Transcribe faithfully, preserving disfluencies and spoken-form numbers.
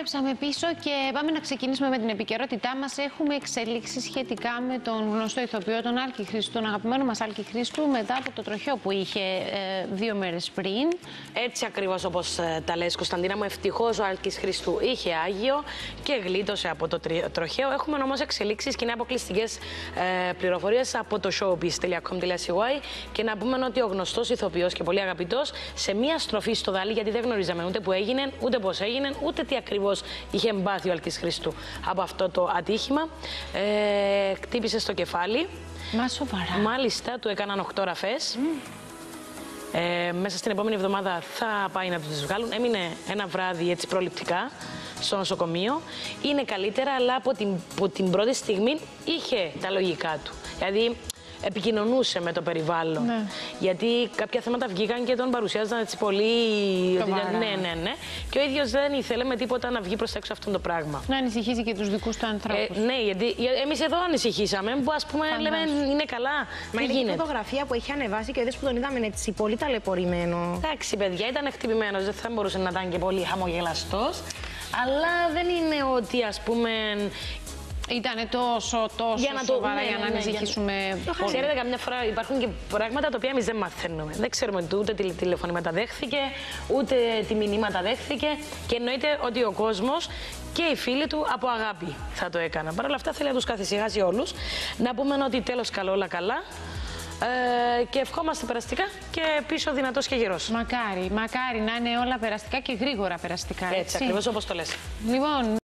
Επιστρέψαμε πίσω και πάμε να ξεκινήσουμε με την επικαιρότητά μας. Έχουμε εξελίξεις σχετικά με τον γνωστό ηθοποιό, τον Άλκη Χρήστου, τον αγαπημένο μας Άλκη Χρήστου, μετά από το τροχαίο που είχε ε, δύο μέρες πριν. Έτσι ακριβώς όπως ε, τα λες, Κωνσταντίνα μου, ευτυχώς ο Άλκης Χρήστου είχε άγιο και γλίτωσε από το τροχαίο. Έχουμε όμως εξελίξεις και είναι αποκλειστικές ε, πληροφορίες από το showbiz τελεία com τελεία c y και να πούμε ότι ο γνωστός ηθοποιός και πολύ αγαπητός σε μία στροφή στο δάλι, γιατί δεν γνωρίζαμε ούτε που έγινε, ούτε πώς έγινε, ούτε τι ακριβώς είχε εμπάθει ο Άλκης Χρήστου από αυτό το ατύχημα. Ε, χτύπησε στο κεφάλι. Μα σοβαρά. Μάλιστα, του έκαναν οκτώ ραφές. Mm. Ε, μέσα στην επόμενη εβδομάδα θα πάει να τους βγάλουν. Έμεινε ένα βράδυ έτσι προληπτικά στο νοσοκομείο. Είναι καλύτερα, αλλά από την, από την πρώτη στιγμή είχε τα λογικά του. Δηλαδή, επικοινωνούσε με το περιβάλλον. Ναι. Γιατί κάποια θέματα βγήκαν και τον παρουσιάζαν έτσι πολύ. Ότι, ναι, ναι, ναι. Και ο ίδιος δεν ήθελε με τίποτα να βγει προς έξω αυτό το πράγμα. Να ανησυχήσει και τους δικούς του ανθρώπους. Ε, ναι, γιατί εμείς εδώ ανησυχήσαμε. Που ας πούμε λέμε είναι καλά. Μα είναι η φωτογραφία που έχει ανεβάσει και είδες που τον είδαμε έτσι πολύ ταλαιπωρημένο. Εντάξει, παιδιά, ήταν χτυπημένος. Δεν θα μπορούσε να ήταν και πολύ χαμογελαστός. Αλλά δεν είναι ότι ας πούμε. Ήτανε τόσο, τόσο για να το, σοβαρά ναι, για να ανησυχήσουμε. Ναι, ναι. Ξέρετε, καμιά φορά υπάρχουν και πράγματα τα οποία εμείς δεν μαθαίνουμε. Δεν ξέρουμε ούτε τι τηλεφωνήματα δέχθηκε, ούτε τι μηνύματα δέχθηκε. Και εννοείται ότι ο κόσμος και οι φίλοι του από αγάπη θα το έκαναν. Παρ' όλα αυτά θέλει να τους καθησυχάσει όλους. Να πούμε ότι τέλος καλό, όλα καλά. Ε, και ευχόμαστε περαστικά και πίσω δυνατός και γερός. Μακάρι, μακάρι να είναι όλα περαστικά και γρήγορα περαστικά. Έτσι, έτσι ακριβώς όπως το λες. Λοιπόν.